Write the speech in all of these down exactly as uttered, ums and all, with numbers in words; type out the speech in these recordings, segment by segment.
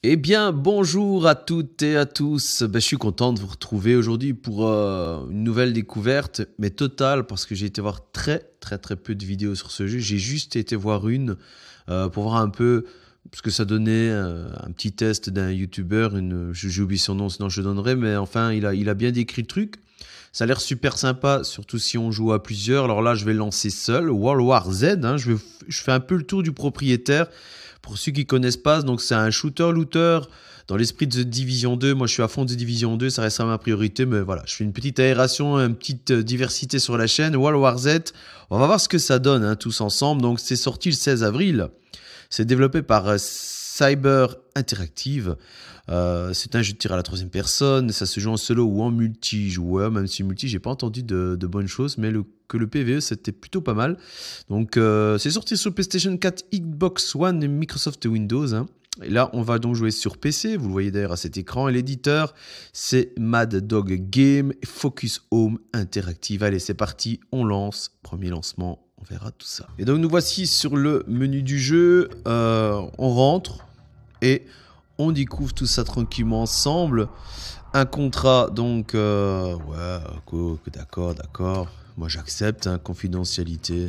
Eh bien, bonjour à toutes et à tous. Ben, je suis content de vous retrouver aujourd'hui pour euh, une nouvelle découverte, mais totale, parce que j'ai été voir très très très peu de vidéos sur ce jeu. J'ai juste été voir une euh, pour voir un peu ce que ça donnait, euh, un petit test d'un YouTuber. Une, j'ai oublié son nom, sinon je le donnerai, mais enfin, il a, il a bien décrit le truc. Ça a l'air super sympa, surtout si on joue à plusieurs. Alors là, je vais le lancer seul. World War Z, hein, je, vais, je fais un peu le tour du propriétaire. Pour ceux qui ne connaissent pas, donc c'est un shooter-looter dans l'esprit de The Division deux. Moi, je suis à fond de The Division deux, ça restera ma priorité. Mais voilà, je fais une petite aération, une petite diversité sur la chaîne. World War Z, on va voir ce que ça donne hein, tous ensemble. Donc, c'est sorti le seize avril. C'est développé par euh, Cyber Interactive. Euh, c'est un jeu de tir à la troisième personne. Ça se joue en solo ou en multijoueur. Même si multi, j'ai pas entendu de, de bonnes choses, mais le, que le P V E c'était plutôt pas mal. Donc euh, c'est sorti sur PlayStation quatre, Xbox One et Microsoft Windows. Hein. Et là, on va donc jouer sur P C. Vous le voyez d'ailleurs à cet écran. Et l'éditeur, c'est Mad Dog Game Focus Home Interactive. Allez, c'est parti. On lance. Premier lancement. On verra tout ça. Et donc nous voici sur le menu du jeu. Euh, on rentre et on découvre tout ça tranquillement ensemble. Un contrat, donc... Euh, ouais, cool, d'accord, d'accord. Moi, j'accepte, hein, confidentialité.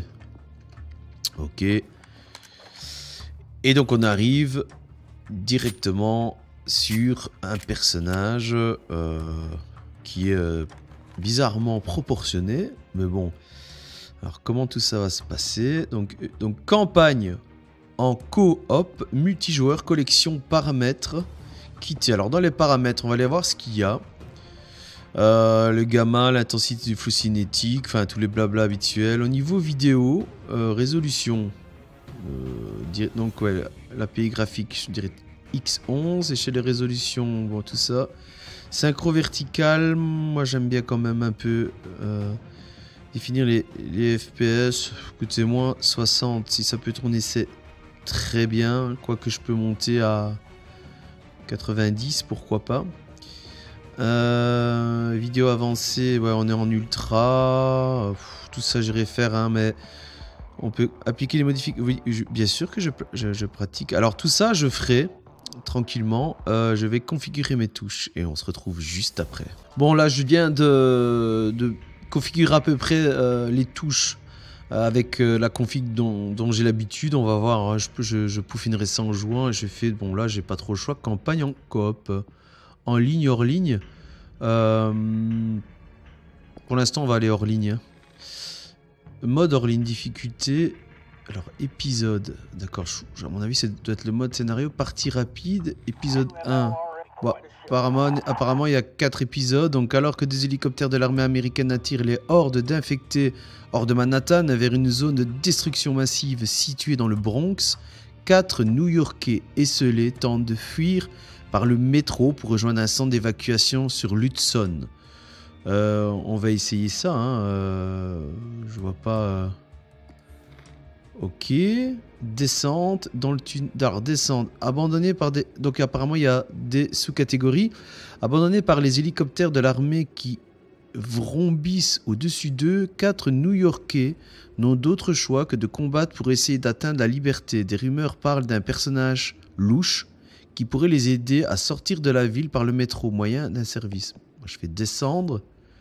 Ok. Et donc, on arrive directement sur un personnage euh, qui est euh, bizarrement proportionné. Mais bon... Alors, comment tout ça va se passer? Donc, donc campagne en coop, multijoueur, collection, paramètres, quitté. Alors, dans les paramètres, on va aller voir ce qu'il y a. Euh, le gamma, l'intensité du flou cinétique, enfin, tous les blabla habituels. Au niveau vidéo, euh, résolution. Euh, donc, ouais, l'A P I graphique, je dirais X onze. Et chez les résolutions, bon, tout ça. Synchro vertical, moi, j'aime bien quand même un peu... Euh, définir les, les F P S, écoutez moi soixante, si ça peut tourner c'est très bien, quoique je peux monter à quatre-vingt-dix, pourquoi pas. Euh, vidéo avancée, ouais, on est en ultra, pff, tout ça j'irai faire, hein, mais on peut appliquer les modifications, oui, je, bien sûr que je, je, je pratique. Alors tout ça je ferai tranquillement, euh, je vais configurer mes touches et on se retrouve juste après. Bon là je viens de... de configure à peu près euh, les touches euh, avec euh, la config dont, dont j'ai l'habitude. On va voir, hein, je, je, je peaufinerai ça en jouant. J'ai fait, bon là j'ai pas trop le choix, campagne en coop, en ligne, hors ligne. Euh, pour l'instant on va aller hors ligne. Mode hors ligne, difficulté. Alors épisode, d'accord, à mon avis ça doit être le mode scénario, partie rapide, épisode un. Bon, apparemment, apparemment, il y a quatre épisodes. Donc, alors que des hélicoptères de l'armée américaine attirent les hordes d'infectés hors de Manhattan vers une zone de destruction massive située dans le Bronx, quatre New-Yorkais esselés tentent de fuir par le métro pour rejoindre un centre d'évacuation sur l'Hudson. Euh, on va essayer ça. Hein. Euh, je vois pas. Euh... Ok. Descente dans le tunnel. Alors, descente. Abandonné par des. Donc, apparemment, il y a des sous-catégories. Abandonné par les hélicoptères de l'armée qui vrombissent au-dessus d'eux, quatre New-Yorkais n'ont d'autre choix que de combattre pour essayer d'atteindre la liberté. Des rumeurs parlent d'un personnage louche qui pourrait les aider à sortir de la ville par le métro, moyen d'un service. Moi, je fais descendre.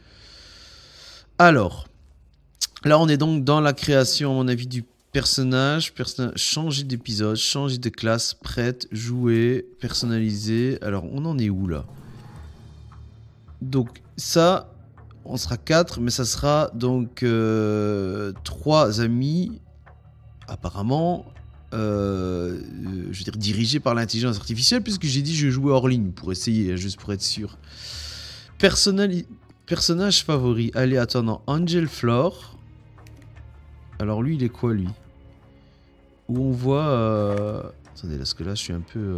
Alors, là, on est donc dans la création, à mon avis, du personnage, personnage, changer d'épisode, changer de classe, prête, jouer, personnaliser. Alors, on en est où là? Donc, ça, on sera quatre, mais ça sera donc euh, trois amis, apparemment, euh, je veux dire, dirigés par l'intelligence artificielle, puisque j'ai dit je jouais hors ligne pour essayer, juste pour être sûr. Personnali- personnage favori, allez, attendant, Angel Flore. Alors, lui, il est quoi, lui? Où on voit... Euh... Attendez, parce que là, je suis un peu... Euh...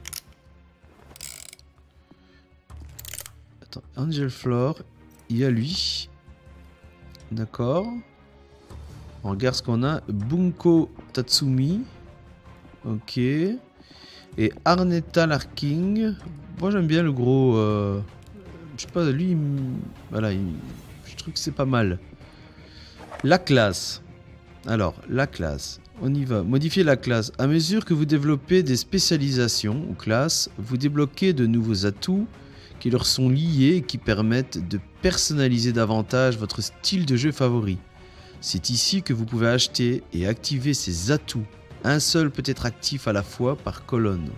Attends, Angel Flore, il y a lui. D'accord. On regarde ce qu'on a. Bunko Tatsumi. Ok. Et Arnetta Larking. Moi, j'aime bien le gros... Euh... Je sais pas, lui... Il... Voilà, il... je trouve que c'est pas mal. La classe. Alors, la classe. On y va. Modifier la classe. À mesure que vous développez des spécialisations ou classes, vous débloquez de nouveaux atouts qui leur sont liés et qui permettent de personnaliser davantage votre style de jeu favori. C'est ici que vous pouvez acheter et activer ces atouts. Un seul peut être actif à la fois par colonne.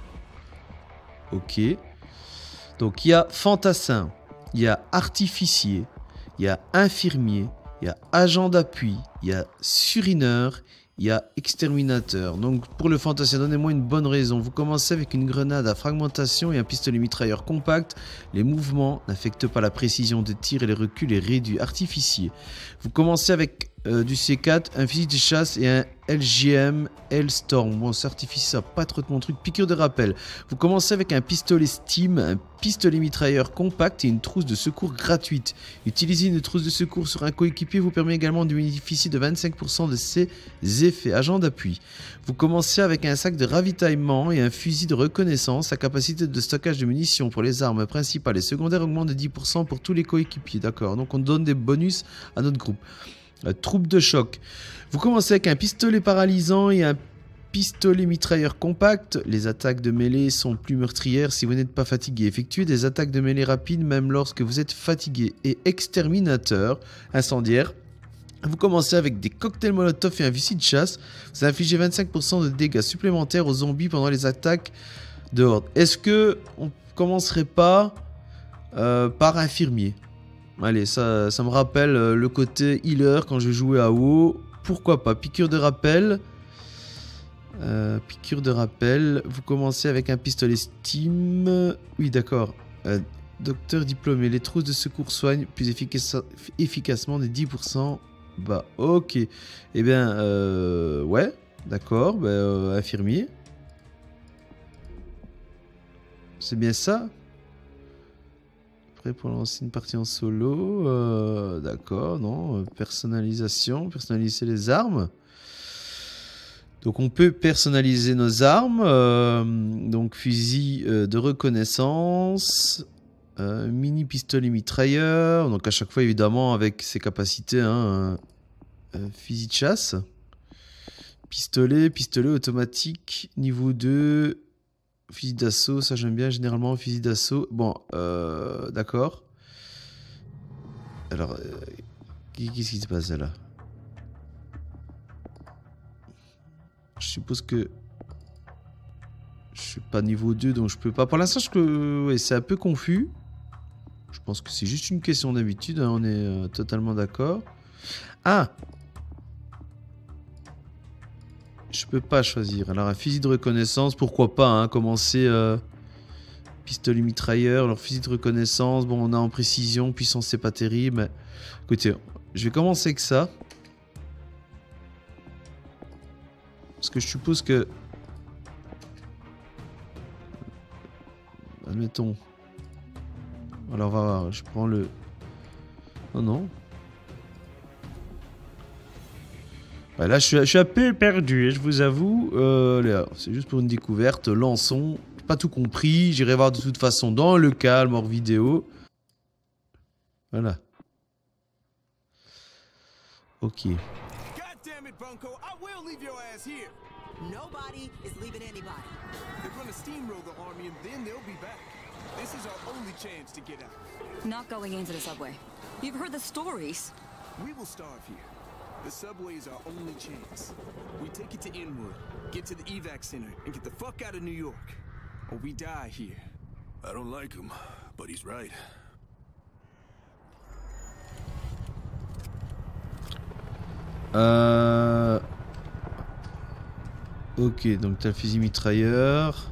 Ok. Donc il y a fantassin, il y a artificier, il y a infirmier, il y a agent d'appui, il y a surineur, il y a exterminateur. Donc pour le fantassin, donnez-moi une bonne raison. Vous commencez avec une grenade à fragmentation et un pistolet mitrailleur compact. Les mouvements n'affectent pas la précision de tir et le recul est réduit. Artificier. Vous commencez avec euh, du C quatre, un fusil de chasse et un L G M Hellstorm. Bon, c'est artificier, ça pas trop de mon truc. Piqûre de rappel. Vous commencez avec un pistolet Steam, un pistolet mitrailleur compact et une trousse de secours gratuite. Utiliser une trousse de secours sur un coéquipier vous permet également de bénéficier de vingt-cinq pour cent de ses effets. Agent d'appui. Vous commencez avec un sac de ravitaillement et un fusil de reconnaissance. La capacité de stockage de munitions pour les armes principales et secondaires augmente de dix pour cent pour tous les coéquipiers. D'accord, donc on donne des bonus à notre groupe. La troupe de choc. Vous commencez avec un pistolet paralysant et un pistolet mitrailleur compact. Les attaques de mêlée sont plus meurtrières si vous n'êtes pas fatigué. Effectuez des attaques de mêlée rapides même lorsque vous êtes fatigué. Et exterminateur, incendiaire. Vous commencez avec des cocktails molotov et un fusil de chasse. Vous infligez vingt-cinq pour cent de dégâts supplémentaires aux zombies pendant les attaques de horde. Est-ce que on commencerait pas euh, par infirmier? Allez, ça, ça me rappelle euh, le côté healer quand je jouais à WoW. Pourquoi pas? Piqûre de rappel. Euh, piqûre de rappel. Vous commencez avec un pistolet Steam. Oui, d'accord. Euh, docteur diplômé. Les trousses de secours soignent plus efficace, efficacement des dix pour cent. Bah, ok. Eh bien, euh, ouais. D'accord. Bah, euh, infirmier. C'est bien ça. Pour lancer une partie en solo, euh, d'accord, non, personnalisation, personnaliser les armes. Donc on peut personnaliser nos armes, euh, donc fusil euh, de reconnaissance, euh, mini pistolet mitrailleur, donc à chaque fois évidemment avec ses capacités, hein, euh, fusil de chasse, pistolet, pistolet automatique, niveau deux. Fusil d'assaut, ça j'aime bien généralement, fusil d'assaut. Bon, euh, d'accord. Alors, euh, qu'est-ce qui se passe là? Je suppose que je suis pas niveau deux, donc je peux pas. Pour l'instant, je peux... ouais, c'est un peu confus. Je pense que c'est juste une question d'habitude, hein, on est euh, totalement d'accord. Ah! Je peux pas choisir. Alors un fusil de reconnaissance, pourquoi pas, hein, commencer euh, pistolet mitrailleur, alors fusil de reconnaissance, bon on a en précision, puissance c'est pas terrible. Mais... écoutez, je vais commencer avec ça. Parce que je suppose que... admettons. Alors on va voir, je prends le... non non. Ouais, là, je suis, je suis un peu perdu, je vous avoue. Euh, c'est juste pour une découverte. Lançons. J'ai pas tout compris. J'irai voir de toute façon dans le calme, hors vidéo. Voilà. Ok. Not going into the subway. You've heard the stories. We will starve here. The subway is our only chance. We take it to Inwood, get to the evac center, and get the fuck out of New York. Or we die here. I don't like him, but he's right. Euh... Ok, donc t'as le fusil mitrailleur.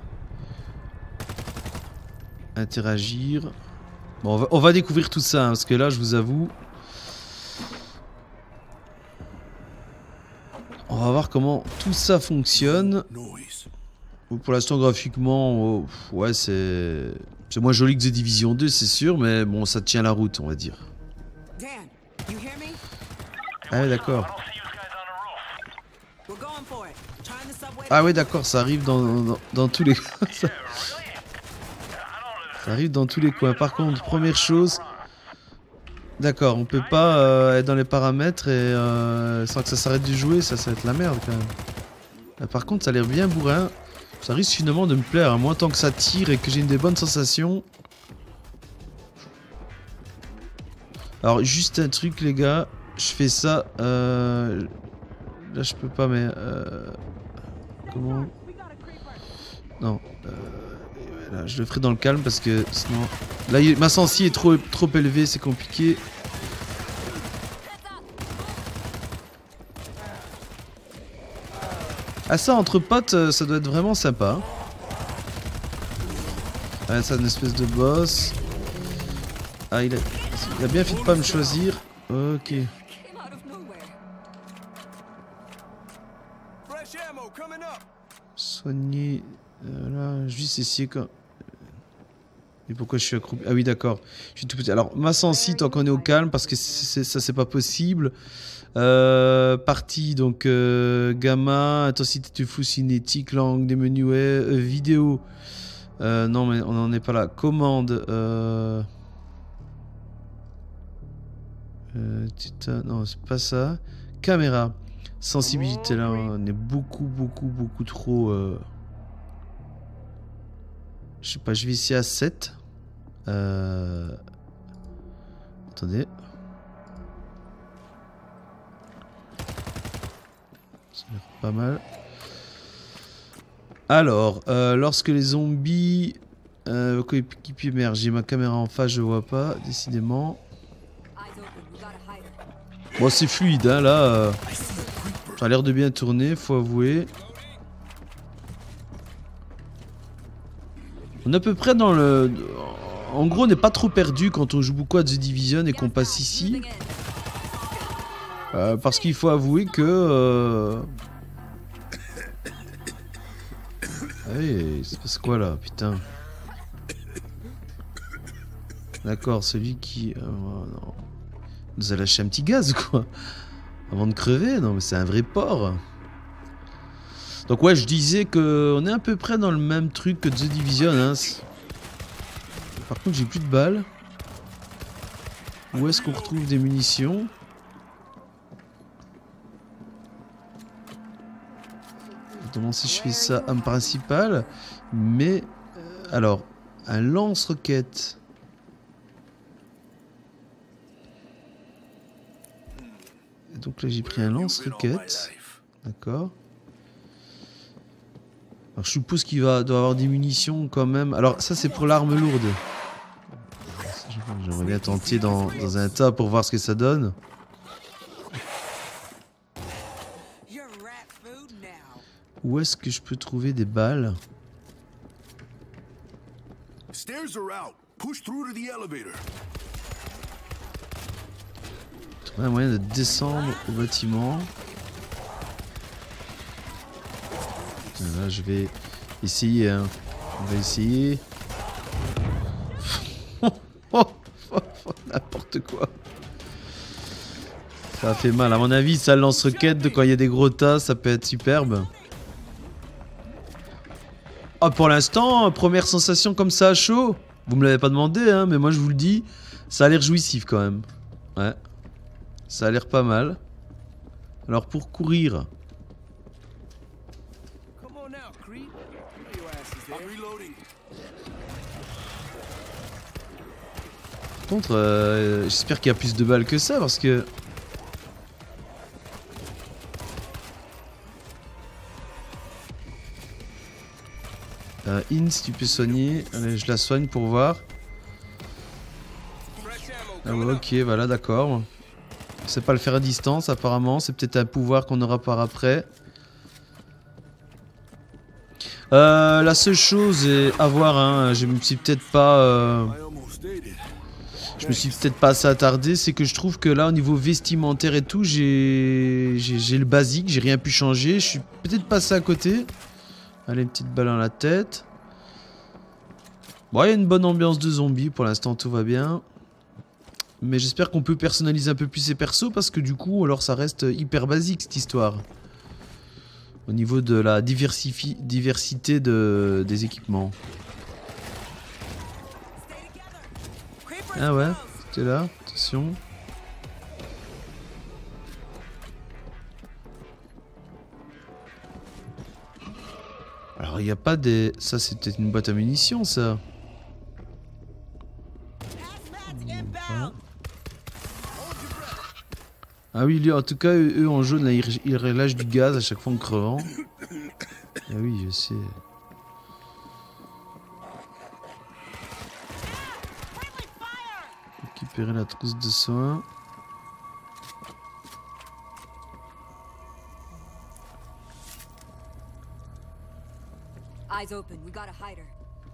Interagir. Bon, on va, on va découvrir tout ça, hein, parce que là, je vous avoue... on va voir comment tout ça fonctionne. Pour l'instant, graphiquement, oh, ouais, c'est... c'est moins joli que The Division deux, c'est sûr, mais bon, ça tient la route, on va dire. Ah ouais, d'accord. Ah ouais, d'accord, ça arrive dans, dans, dans tous les... ça... ça arrive dans tous les coins. Par contre, première chose... D'accord, on peut pas euh, être dans les paramètres et euh, sans que ça s'arrête de jouer, ça, ça va être la merde quand même. Là, par contre, ça a l'air bien bourrin. Ça risque finalement de me plaire, à moins tant que ça tire et que j'ai une des bonnes sensations. Alors, juste un truc, les gars. Je fais ça. Euh... Là, je peux pas, mais. Euh... Comment? Non. Euh... Là, je le ferai dans le calme parce que sinon. Là, il... ma sensi est trop, trop élevée, c'est compliqué. Ah, ça, entre potes, ça doit être vraiment sympa. Ah, ça, une espèce de boss. Ah, il a, il a bien fait de pas me choisir. Ok. Soigner. Euh, là, juste essayer quand. Et pourquoi je suis accroupi? Ah oui, d'accord. Je suis tout petit. Alors, ma sensi, tant qu'on est au calme, parce que c'est, ça, c'est pas possible. Euh, partie, donc euh, gamma, intensité de flou cinétique, langue, des menus, ouais, euh, vidéo. Euh, non, mais on n'en est pas là. Commande. Euh... Euh, tita... Non, c'est pas ça. Caméra. Sensibilité, là, on est beaucoup, beaucoup, beaucoup trop. Euh... Je sais pas, je vais essayer à sept. Euh... Attendez. Ça a l'air pas mal. Alors, euh, lorsque les zombies euh, coéquipiers émergent, j'ai ma caméra en face, je vois pas, décidément. Bon, c'est fluide, hein, là. Euh, ça a l'air de bien tourner, faut avouer. On est à peu près dans le... En gros, on n'est pas trop perdu quand on joue beaucoup à The Division et qu'on passe ici. Euh, parce qu'il faut avouer que... Euh... Hey, il se passe quoi là, putain? D'accord, celui qui... Oh, non. Il nous a lâché un petit gaz, quoi. Avant de crever, non mais c'est un vrai porc. Donc ouais, je disais qu'on est à peu près dans le même truc que The Division. Hein. Par contre, j'ai plus de balles. Où est-ce qu'on retrouve des munitions? Comment si je fais ça? Arme principale. Mais... Euh, alors, un lance-roquette. Donc là, j'ai pris un lance-roquette. D'accord. Alors je suppose qu'il va doit avoir des munitions quand même. Alors ça c'est pour l'arme lourde. J'aimerais bien tenter dans, dans un tas pour voir ce que ça donne. Où est-ce que je peux trouver des balles? Trouver un moyen de descendre au bâtiment. Là, je vais essayer. Hein. On va essayer. N'importe quoi. Ça a fait mal. À mon avis, ça lance-roquette de quand il y a des gros tas, ça peut être superbe. Ah, pour l'instant, première sensation comme ça à chaud. Vous me l'avez pas demandé, hein, mais moi je vous le dis, ça a l'air jouissif quand même. Ouais. Ça a l'air pas mal. Alors pour courir. Par contre, euh, j'espère qu'il y a plus de balles que ça parce que... Euh, In, si tu peux soigner. Allez, je la soigne pour voir. Ah ouais, ok, voilà, d'accord. C'est pas le faire à distance apparemment. C'est peut-être un pouvoir qu'on aura par après. Euh, la seule chose est à voir, hein, je me suis peut-être pas... Euh... Je me suis peut-être pas assez attardé, c'est que je trouve que là au niveau vestimentaire et tout, j'ai j'ai le basique, j'ai rien pu changer, je suis peut-être passé à côté. Allez, une petite balle dans la tête. Bon, il y a une bonne ambiance de zombies, pour l'instant tout va bien. Mais j'espère qu'on peut personnaliser un peu plus ces persos parce que du coup, alors ça reste hyper basique cette histoire. Au niveau de la diversité de, des équipements. Ah ouais, c'était là, attention. Alors il n'y a pas des... Ça c'était une boîte à munitions ça. Ah oui, lui, en tout cas, eux, eux en jaune, là, ils, ils relâchent du gaz à chaque fois en crevant. Ah oui, je sais. Récupérer la trousse de soins. Eyes open. We got a hider.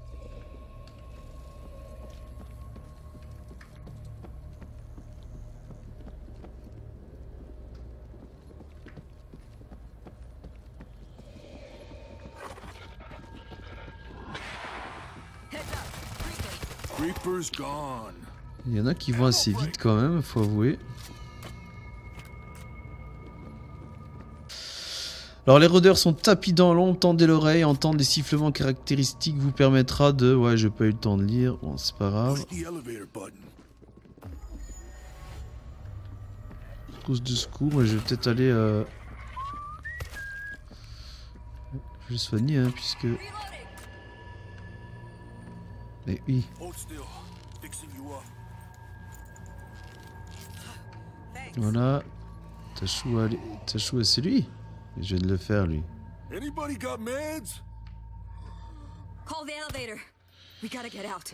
Reaper's gone. Il y en a qui vont assez vite quand même, faut avouer. Alors les rôdeurs sont tapis dans l'ombre, tendez l'oreille, entendre les sifflements caractéristiques vous permettra de... Ouais, j'ai pas eu le temps de lire, bon c'est pas grave. Trousse de secours, mais je vais peut-être aller... Euh... Je vais soigner, hein, puisque... Mais oui. Voilà. Tachou, allez. Tachou, c'est lui. Je viens de le faire, lui. Anybody got meds? Call the elevator. We gotta get out.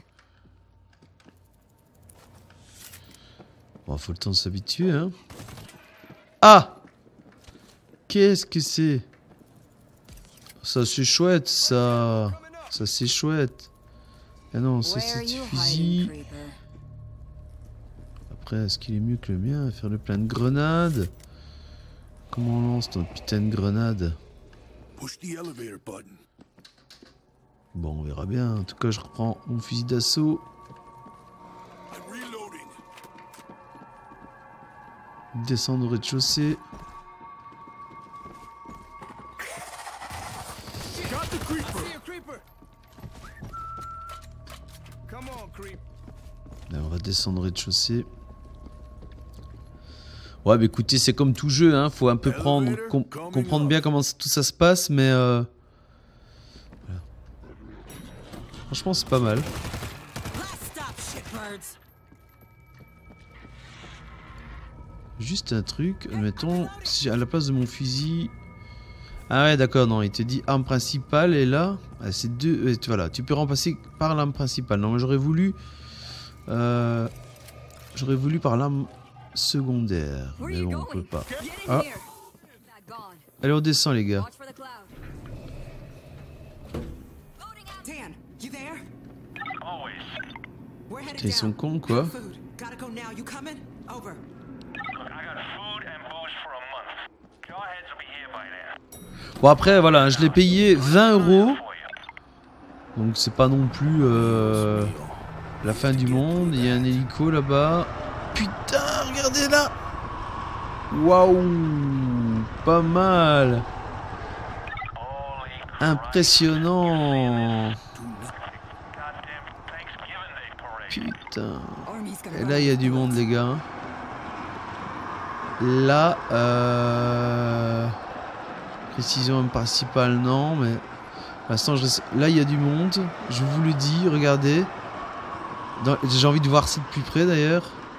Bon, faut le temps de s'habituer, hein. Ah! Qu'est-ce que c'est? Ça, c'est chouette, ça. Ça, c'est chouette. Ah non, ça, c'est du fusil. Après, est-ce qu'il est mieux que le mien à faire le plein de grenades? Comment on lance ton putain de grenade? Bon, on verra bien. En tout cas, je reprends mon fusil d'assaut. Descendre au rez-de-chaussée. Là, on va descendre au rez-de-chaussée. Ouais, bah écoutez, c'est comme tout jeu, hein. Faut un peu prendre, com comprendre bien comment tout ça se passe, mais euh... voilà. Franchement, c'est pas mal. Juste un truc, admettons, si à la place de mon fusil... Ah ouais, d'accord, non, il te dit arme principale, et là, ah, c'est deux... Euh, voilà, tu peux remplacer par l'arme principale. Non, mais j'aurais voulu... Euh... J'aurais voulu par l'arme secondaire, mais bon, on peut pas. Ah. Allez, on descend, les gars. Putain, ils sont cons, quoi. Bon, après, voilà, je l'ai payé vingt euros. Donc, c'est pas non plus euh, la fin du monde. Il y a un hélico là-bas. Putain, regardez là. Waouh, pas mal. Impressionnant. Putain. Et là, il y a du monde, les gars. Là, euh... précision principale, non, mais... Pour l'instant, je... là, il y a du monde. Je vous le dis, regardez. Dans... J'ai envie de voir ça de plus près, d'ailleurs.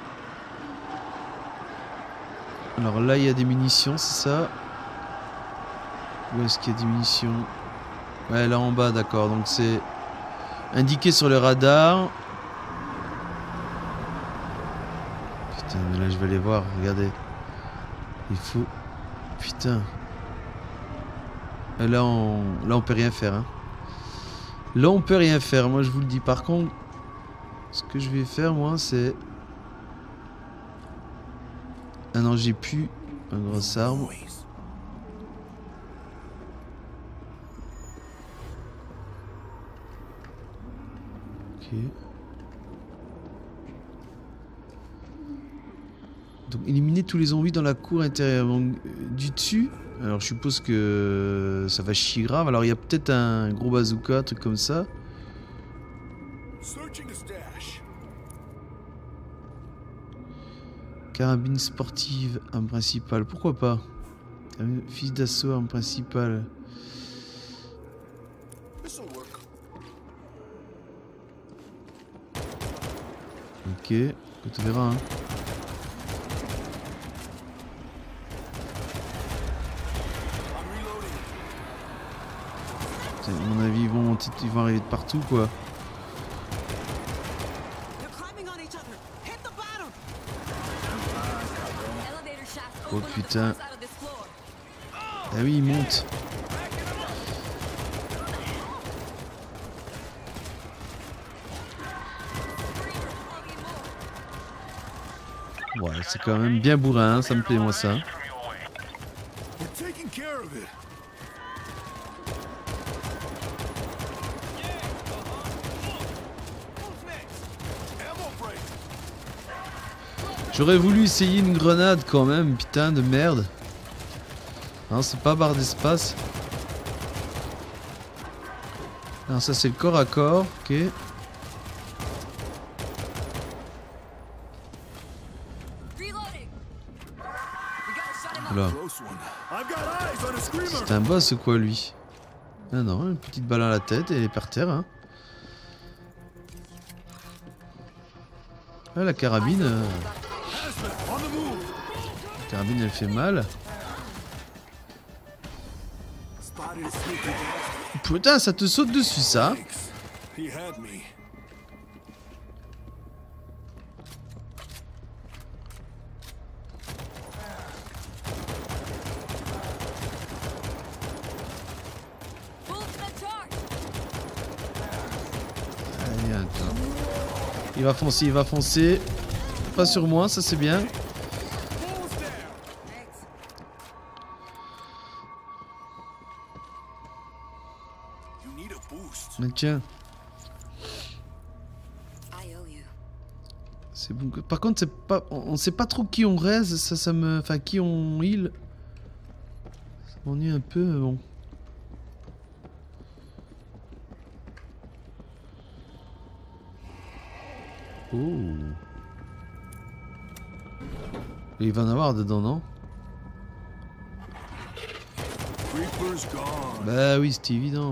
Alors là, il y a des munitions, c'est ça? Où est-ce qu'il y a des munitions? Ouais, là en bas, d'accord. Donc c'est indiqué sur le radar. Putain, mais là, je vais aller voir, regardez. Il faut... Putain. Et là, on... là, on peut rien faire. Hein. Là, on peut rien faire, moi, je vous le dis. Par contre, ce que je vais faire, moi, c'est... Ah non, j'ai plus un gros arbre. Ok. Donc éliminer tous les zombies dans la cour intérieure. Donc, du dessus. Alors je suppose que ça va chier grave. Alors il y a peut-être un gros bazooka, un truc comme ça. Carabine sportive, arme principale, pourquoi pas? Fusil d'assaut, arme principale. Ok, tu verras. Hein. À mon avis, ils vont, ils vont arriver de partout, quoi. Oh putain. Ah oui, il monte. Ouais, c'est quand même bien bourrin, hein, ça me plaît moi ça. J'aurais voulu essayer une grenade quand même, putain de merde. Non, c'est pas barre d'espace. Non, ça c'est le corps à corps, ok. Voilà. C'est un boss ou quoi lui? Ah non, une petite balle à la tête et elle est par terre. Hein. Ah, la carabine. Euh... La carabine elle fait mal. Putain, ça te saute dessus ça. Allez, attends. Il va foncer, il va foncer. Pas sur moi, ça c'est bien. Mais tiens. C'est bon. Par contre, c'est pas. On sait pas trop qui on raise, ça, ça me. Enfin, qui on heal. Ça m'ennuie un peu, mais bon. Oh. Il va en avoir dedans, non? Bah oui, c'est évident.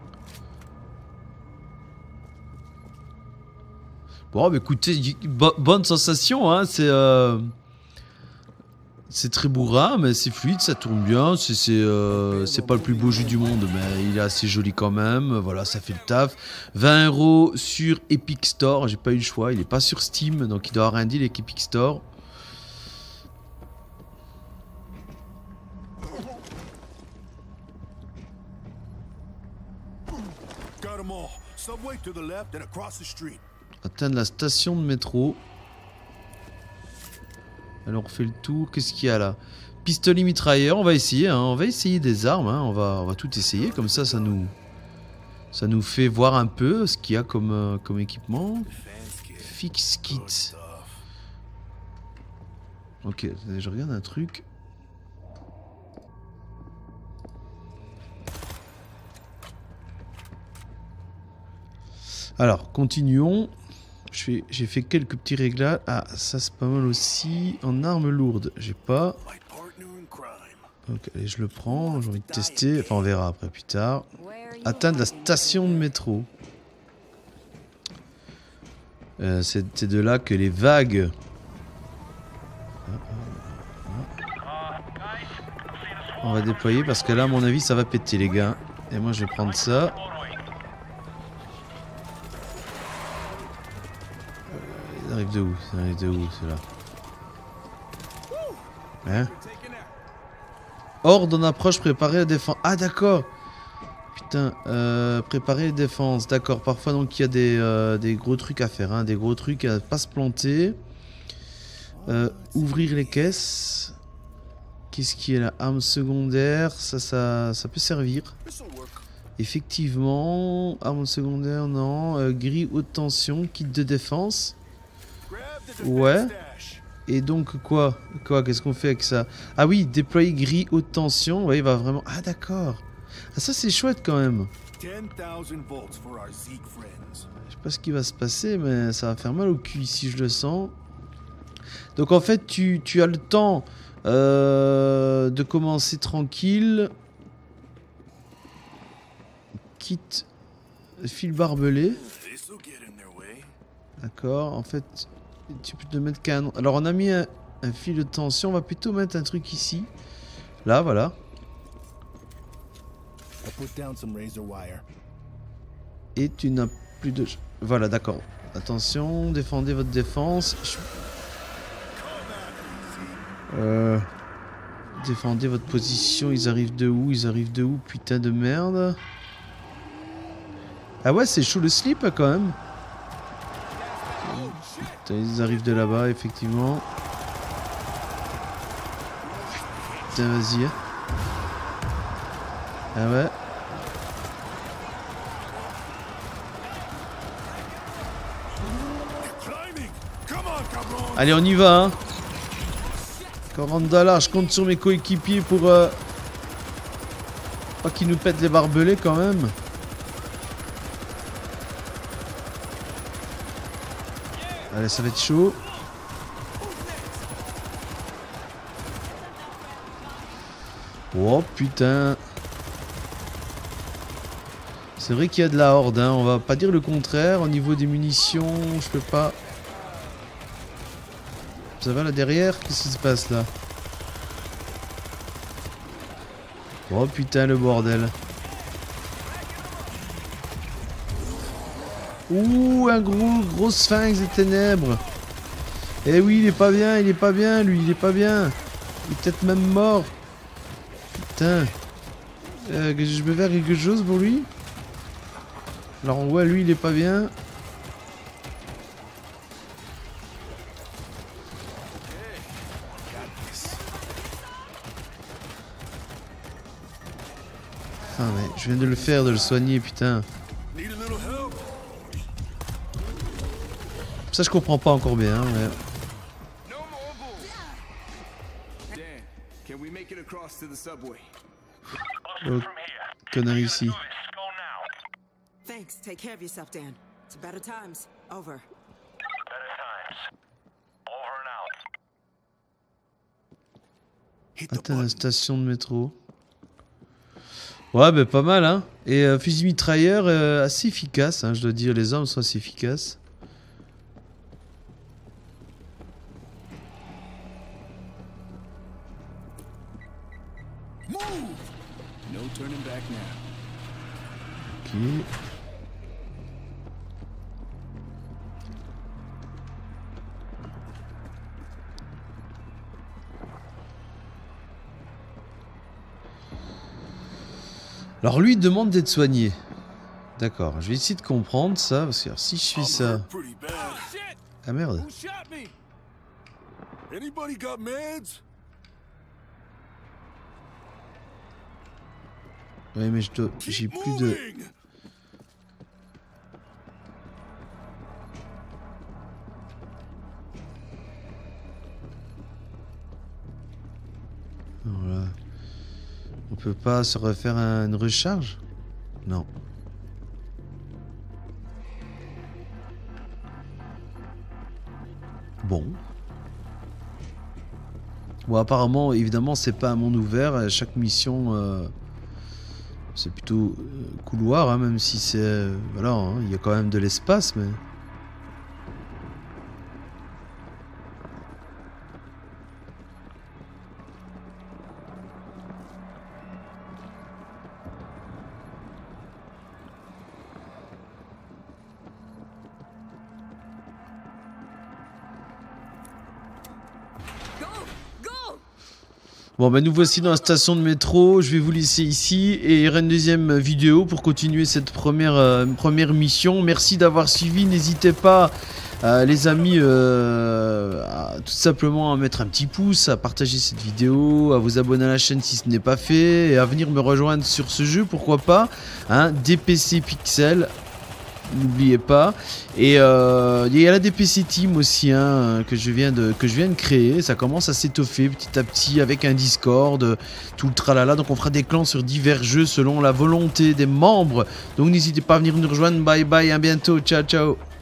Bon, bah écoutez, bo bonne sensation, hein, c'est euh, c'est très bourrin, mais c'est fluide, ça tourne bien, c'est c'est euh, pas le plus beau jeu du monde, mais il est assez joli quand même, voilà, ça fait le taf. vingt euros sur Epic Store, j'ai pas eu le choix, il est pas sur Steam, donc il doit avoir un deal avec Epic Store. Atteindre la station de métro. Alors on fait le tour. Qu'est-ce qu'il y a là? Pistolet mitrailleur. On va essayer. Hein. On va essayer des armes. Hein. On va, on va tout essayer. Comme ça, ça nous, ça nous fait voir un peu ce qu'il y a comme, euh, comme équipement. Fix kit. Ok. Je regarde un truc. Alors, continuons. J'ai fait quelques petits réglages. Ah, ça c'est pas mal aussi. En arme lourde, j'ai pas. Ok, allez, je le prends. J'ai envie de tester. Enfin, on verra après, plus tard. Atteindre la station de métro. Euh, c'est de là que les vagues... On va déployer parce que là, à mon avis, ça va péter, les gars. Et moi, je vais prendre ça. Ça arrive de où? Ça arrive de où, ceux-là? Hein? Horde en approche, préparer la défense. Ah, d'accord. Putain, euh, préparer les défenses. D'accord, parfois, donc, il y a des, euh, des gros trucs à faire. Hein, des gros trucs à pas se planter. Euh, ouvrir les caisses. Qu'est-ce qui est là? Arme secondaire. Ça, ça, ça peut servir. Effectivement. Arme secondaire, non. Euh, grille haute tension. Kit de défense. Ouais. Et donc quoi? Quoi? Qu'est-ce qu'on fait avec ça? Ah oui, déployer grille haute tension. Ouais, il va vraiment... Ah d'accord. Ah ça c'est chouette quand même. Je sais pas ce qui va se passer, mais ça va faire mal au cul ici, je le sens. Donc en fait, tu, tu as le temps euh, de commencer tranquille. Quitte fil barbelé. D'accord, en fait... Tu peux te mettre canon. Alors on a mis un, un fil de tension. On va plutôt mettre un truc ici. Là, voilà. I put down some razor wire. Et tu n'as plus de... Voilà, d'accord. Attention, défendez votre défense. Je- Euh... Défendez votre position. Ils arrivent de où? Ils arrivent de où? Putain de merde. Ah ouais, c'est chaud le slip quand même. Putain, ils arrivent de là-bas, effectivement. Putain, vas-y. hein. Ah ouais. Climbing! Come on, cabron! Allez, on y va, hein. quarante dollars, je compte sur mes coéquipiers pour... Euh... Pas qu'ils nous pètent les barbelés quand même. Allez, ça va être chaud. Oh putain. C'est vrai qu'il y a de la horde, hein. On va pas dire le contraire. Au niveau des munitions, je peux pas... Ça va là derrière? Qu'est-ce qui se passe là? Oh putain le bordel. Ouh, un gros gros sphinx des ténèbres. Eh oui, il est pas bien, il est pas bien lui, il est pas bien. Il est peut-être même mort. Putain. Euh, que je peux faire quelque chose pour lui? Alors ouais, lui il est pas bien. Ah mais je viens de le faire, de le soigner, putain. Need a little help? Ça je comprends pas encore bien, mais... No more bulls. Dan, can we make it across to the subway? Oh, connard ici. Thanks. Take care of yourself, Dan. It's better times. Over. Hit the Atteindre la button. station de métro. Ouais, bah pas mal, hein. Et euh, fusil mitrailleur euh, assez efficace, hein, je dois dire. Les armes sont assez efficaces. Move! No turning back now. Ok. Alors lui il demande d'être soigné. D'accord, je vais essayer de comprendre ça, parce que alors, si je fais I'm ça... hurt pretty bad. Shit! Ah merde. Who shot me? Anybody got meds? Ouais mais je dois... j'ai Keep plus de... moving! Voilà. On peut pas se refaire un- une recharge? Non. Bon. Bon, apparemment, évidemment, c'est pas un monde ouvert. Chaque mission, euh, c'est plutôt euh, couloir, hein, même si c'est... euh, voilà, hein, il y a quand même de l'espace, mais... Go! Go! Bon bah nous voici dans la station de métro, je vais vous laisser ici et il y aura une deuxième vidéo pour continuer cette première, euh, première mission. Merci d'avoir suivi, n'hésitez pas euh, les amis euh, à, tout simplement à mettre un petit pouce, à partager cette vidéo, à vous abonner à la chaîne si ce n'est pas fait et à venir me rejoindre sur ce jeu, pourquoi pas, hein, D P C Pixel. N'oubliez pas. Et euh, il y a la D P C Team aussi hein, que, je viens de, que je viens de créer. Ça commence à s'étoffer petit à petit avec un Discord, tout le tralala. Donc on fera des clans sur divers jeux selon la volonté des membres. Donc n'hésitez pas à venir nous rejoindre. Bye bye, à bientôt. Ciao ciao.